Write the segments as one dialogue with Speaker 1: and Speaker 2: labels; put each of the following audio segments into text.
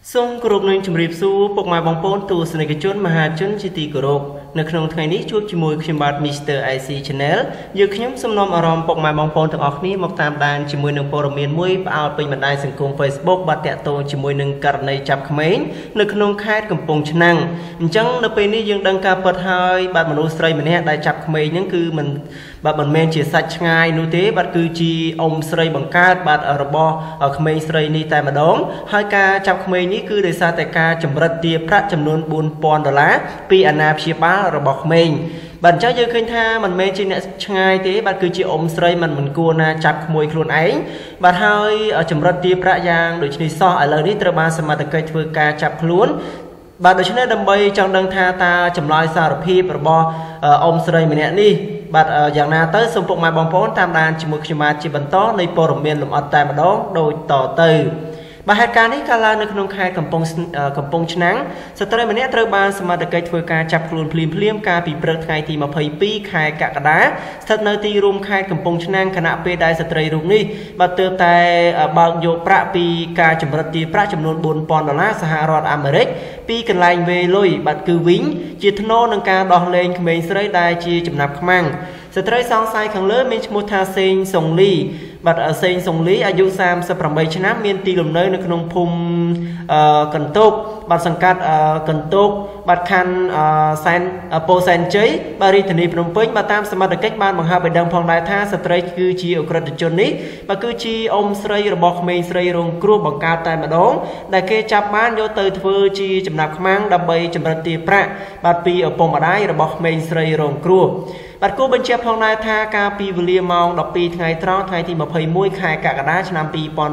Speaker 1: សូមគោរពនឹងជំរាបសួរពុកម៉ែបងប្អូនទស្សនិកជនមហាជនជាទីគោរពនៅក្នុងថ្ងៃនេះជួបជាមួយខ្ញុំបាទ Mr. IC Channel យើងខ្ញុំសូមនាំអារម្មណ៍ពុកម៉ែបងប្អូនទាំងអស់គ្នាមកតាមដានជាមួយនឹងព័ត៌មានមួយផ្អើលពេញបណ្ដាញសង្គម Facebook បាទតាក់ទងជាមួយនឹងករណីចាប់ក្មេងនៅក្នុងខេត្តកំពង់ឆ្នាំងអញ្ចឹងនៅពេលនេះយើងដឹងការពិតហើយបាទមនុស្សស្រីម្នាក់ដែលចាប់ក្មេងហ្នឹងគឺមិនមែនជាសាច់ឆ្ងាយនោះទេបាទគឺជាអ៊ំស្រីបង្កើតបាទរបស់ក្មេងស្រីនេះតែម្ដងហើយការចាប់ក្មេងនេះគឺដោយសារតែការចម្រិតទារប្រាក់ចំនួន$4,000ពីអាណាព្យាបាលរបស់ក្មេងបាទអញ្ចឹងយើងឃើញថាមិនមែនជាអ្នកឆ្ងាយទេបាទគឺជាអ៊ំស្រីមិនគួរណាចាប់ក្មួយខ្លួនឯងបាទហើយចម្រិតទារប្រាក់យ៉ាងដូចនេះសោះឥឡូវនេះត្រូវបានសមត្ថកិច្ចធ្វើការចាប់ខ្លួនបាទដូច្នេះដើម្បីចង់ដឹងថាតើចម្លើយសារភាពរបស់អ៊ំស្រីម្នាក់នេះបាទយ៉ាងណាទៅសូមពុកម៉ែបងប្អូនតាមដានជាមួយខ្ញុំបាទជាបន្តនៃព័ត៌មានលម្អិតតែម្ដងដូចតទៅបាទហេតុការណ៍នេះកាលឡើងនៅក្នុងខេត្តកំពង់ឆ្នាំងស្ត្រីម្នាក់ត្រូវបានសមត្ថកិច្ចធ្វើការចាប់ខ្លួនភ្លាមកាលពីព្រឹកថ្ងៃទី22ខែកក្កដាស្ថិតនៅទីរួមខេត្តកំពង់ឆ្នាំងខណៈពេលដែលស្ត្រីរូបនេះបាទទើបតែបើកយកប្រាក់ពីការចម្រិតទារប្រាក់ចំនួន$4,000សហរដ្ឋអាមេរិកពីកន្លែងវេលុយបាទគឺវិញជាថ្នូរនឹងការដោះលែងក្មេងស្រីដែលជាចំណាប់ខ្មាំងស្ត្រីសង្ស័យខាងលើមានឈ្មោះថាសេងសុងលីបាទសេងសុងលីអាយុ38ឆ្នាំមានទីលំនៅនៅក្នុងភូមិកន្ទោកបាទសង្កាត់កន្ទោកបាទខណ្ឌពោធិ៍សែនជ័យបាទរាជធានីភ្នំពេញបាទតាមសមត្ថកិច្ចបានបង្ហើបឲ្យដឹងផងដែរថាស្ត្រីគឺជាអក្រិតជននេះបាទគឺជាអ៊ំស្រីរបស់ក្មេងស្រីរងគ្រោះបង្កើតតែម្ដងដែលគេចាប់បានយកទៅធ្វើជាចំណាប់ខ្មាំងដើម្បីចម្រិតទារប្រាក់បាទពីឪពុកម្ដាយរបស់ក្មេងស្រីរងគ្រោះបាទគូបញ្ជាក់ផងដែរថាការពីវេលាម៉ោង12ថ្ងៃត្រង់ថ្ងៃទី21ខែកក្កដាឆ្នាំ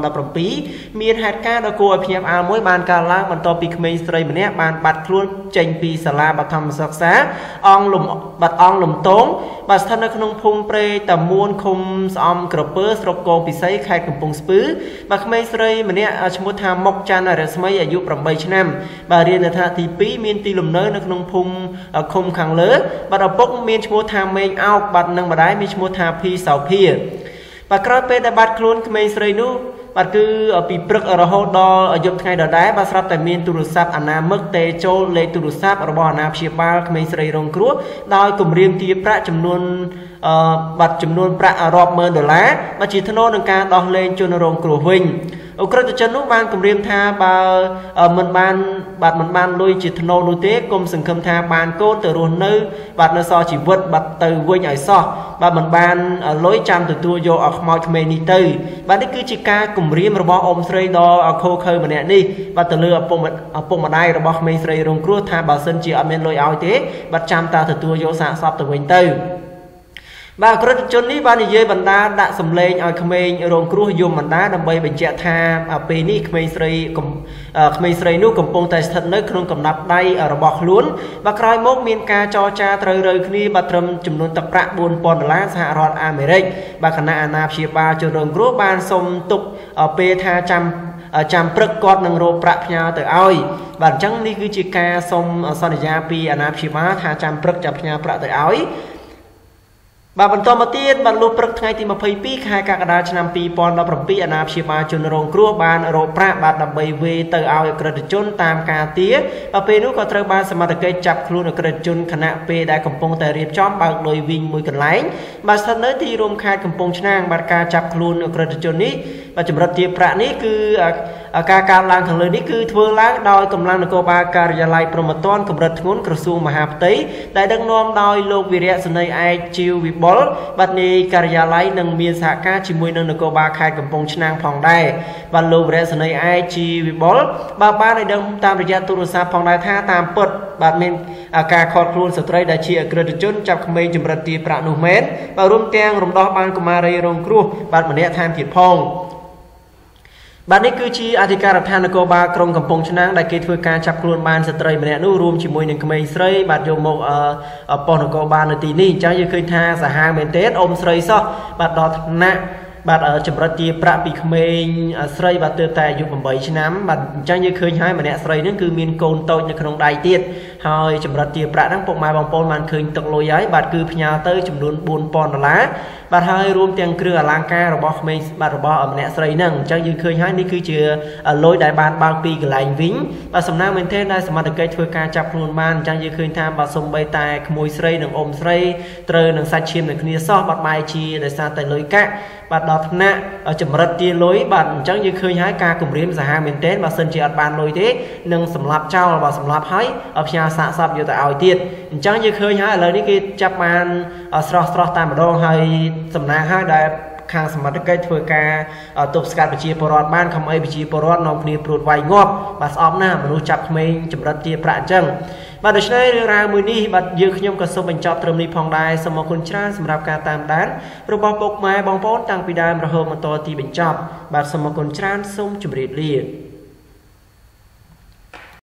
Speaker 1: 2017មានហេតុការណ៍ដ៏គួរឲ្យភ្ញាក់ផ្អើលមួយបានកើតឡើងបន្ទាប់ពីក្មេងស្រីម្នាក់បានបាត់ខ្លួនចេញពីសាលាបឋមសិក្សាអង្គលំតងបាទស្ថិតនៅក្នុងភូមិព្រែកតាមួនឃុំស្អំក្រពើស្រុកគងពិសីខេត្តកំពង់ស្ពឺបាទក្មេងស្រីម្នាក់ឈ្មោះថាមុកច័ន្ទរស្មីអាយុ8ឆ្នាំបាទរៀននៅថ្នាក់ទី2មានទីលំនៅនៅក្នុងភូមិឃុំខាងលើបាទឪពុកមានឈ្មោះថាមេងអោកបាទនិងម្ដាយមានឈ្មោះថាភីសោភាបាទក្រោយពេលដែលបាត់ខ្លួនក្មេងស្រីនោះបាទគឺពីព្រឹករហូតដល់យប់ថ្ងៃដដែលបាទស្រាប់តែមានទូរស័ព្ទអាណាមឹកទេចូលលេខទូរស័ព្ទរបស់អាណាព្យាបាលក្មេងស្រីរងគ្រោះដោយគម្រាមទារប្រាក់ចំនួនប្រាក់រាប់ម៉ឺន$បាទជាថ្នូរនឹងការដោះលែងជនរងគ្រោះវិញអក្រិតជននោះបានគម្រាមថាបើមិនបានលុយជាថ្នូរនោះទេគុំសង្ឃឹមថាបានកូនទៅរស់នៅបាទនៅសល់ជីវិតបាទទៅវិញឲ្យសោះបាទមិនបានលុយចាំទទួលយកឲ្យខ្មោចក្មេងនេះទៅបាទនេះគឺជាការគម្រាមរបស់អ៊ំស្រីដ៏ខូខើម្នាក់នេះបាទទៅលើឪពុកម្ដាយរបស់ក្មេងស្រីរងគ្រោះថាបើសិនជាអត់មានលុយឲ្យទេបាទចាំតាទទួលយកសាកសពទៅវិញទៅបាទអក្រិតជននេះបាននិយាយបណ្ដាដាក់សម្លេងឲ្យក្មេងរងគ្រោះយំបណ្ដាដើម្បីបញ្ជាក់ថាពេលនេះក្មេងស្រីនោះកំពុងតែស្ថិតនៅក្នុងកំណាប់ដៃរបស់ខ្លួនបាទក្រោយមកមានការចរចាត្រូវរើគ្នាបាទត្រឹមចំនួនទឹកប្រាក់$4,000សហរដ្ឋអាមេរិកបាទគណៈអាណាព្យាបាលជនរងគ្រោះបានសុំទុកពេលថាចាំព្រឹកគាត់នឹងរកប្រាក់ផ្ញើទៅឲ្យបាទអញ្ចឹងនេះគឺជាការសុំសន្យាពីអាណាព្យាបាលថាចាំព្រឹកចាំផ្ញើប្រាក់ទៅឲ្យបាទបន្តមកទៀតបាទលុះព្រឹកថ្ងៃទី22ខែកក្កដាឆ្នាំ2017អាណាព្យាបាលជនរងគ្រោះបានរកប្រាក់បាទដើម្បីវេទៅឲ្យអក្រិតជនតាមការទារពេលនោះក៏ត្រូវបានសមត្ថកិច្ចចាប់ខ្លួនអក្រិតជនខណៈពេលដែលកំពុងតែរៀបចំបើកលុយវិញមួយកន្លែងបាទស្ថិតនៅទីរួមខេត្តកំពង់ឆ្នាំងបាទការចាប់ខ្លួនអក្រិតជននេះបាទចម្រិតទារប្រាក់នេះគឺការកើនឡើងខាងលើនេះគឺធ្វើឡើងដោយកម្លាំងនគរបាលការិយាល័យព្រហ្មទណ្ឌកម្រិតធ្ងន់ក្រសួងមហាផ្ទៃដែលដឹកនាំដោយលោកវីរៈសេនីយ៍ឯកជីវវិបុលបាទនៃការិយាល័យនឹងមានសហការជាមួយនឹងនគរបាលខេត្តកំពង់ឆ្នាំងផងដែរបាទលោកវីរៈសេនីយ៍ឯកជីវវិបុលបាទបានឲ្យដឹងតាមរយៈទូរស័ព្ទផងដែរថាតាមពិតបាទមានការខកខ្លួនស្ត្រីដែលជាអក្រិតជនចាប់ក្មេងចម្រិតទារប្រាក់នោះមែនបាទរួមទាំងរំដោះបានកុមារីរងគ្រោះបាទម្នាក់ថែមទៀតផងបាទនេះគឺជាអធិការដ្ឋាននគរបាលក្រុងកំពង់ឆ្នាំងដែលគេធ្វើការចាប់ខ្លួនបានស្ត្រីម្នាក់នោះរួមជាមួយនឹងក្មេងស្រីបាទយកមកប៉ុស្តិ៍នគរបាលនៅទីនេះអញ្ចឹងយើងឃើញថាសាហាវមែនទែនអ៊ំស្រីសោះបាទដល់ថ្នាក់បាទចម្រិតជាប្រាក់ពីក្មេងស្រីបាទទើបតែអាយុ8ឆ្នាំបាទអញ្ចឹងយើងឃើញហើយម្នាក់ស្រីហ្នឹងគឺមានកូនតូចនៅក្នុងដៃទៀតហើយចម្រិតជាប្រាក់ហ្នឹងពុកម៉ែបងប្អូនបានឃើញទឹកលុយហើយបាទគឺផ្ញើទៅចំនួន$4000បាទហើយរួមទាំងគ្រឿងអលង្ការរបស់ក្មេងបាទរបស់ម្នាក់ស្រីហ្នឹងអញ្ចឹងយើងឃើញហើយនេះគឺជាលុយដែលបានបើកពីកន្លែងវិញបាទសំណាងមែនទេដែលសមត្ថកិច្ចធ្វើការចាប់ខ្លួនបានអញ្ចឹងយើងឃើញថាបាទសំបីតែក្មួយស្រីនិងអ៊ំស្រីត្រូវនឹងសាច់ឈាមនឹងគ្នាសោះបាត់បែកជាដោយសារតែលុយកាក់បាទដល់ថ្នាក់ចម្រិតទាលុយបាទអញ្ចឹងយើងឃើញហើយការគម្រាមសាហាវមែនទែនបើសិនជាអត់បានលុយទេនឹងសម្លាប់ចោលបាទសម្លាប់ហើយផ្ញើសាកសពយកទៅឲ្យទៀតអញ្ចឹងយើងឃើញហើយឥឡូវនេះគេចាប់បានស្រស់តែម្ដងហើយសំណាងហើយដែលខាងសមត្ថកិច្ចធ្វើការទប់ស្កាត់ប្រជាពលរដ្ឋបានខំអីប្រជាពលរដ្ឋនាំគ្នាព្រួតវាយងាប់បាទស្អប់ណាស់មនុស្សចាប់ក្មេងចម្រិតជាប្រាក់អញ្ចឹងបាទដូច្នេះរឿងរ៉ាវមួយនេះបាទយើងខ្ញុំក៏សូមបញ្ចប់ត្រឹមនេះផងដែរសូមអរគុណច្រើនសម្រាប់ការតាមដានរបស់ពុកម៉ែបងប្អូនតាំងពីដើមរហូតមកដល់ទីបញ្ចប់បាទសូមអរគុណច្រើនសូមជម្រាបលា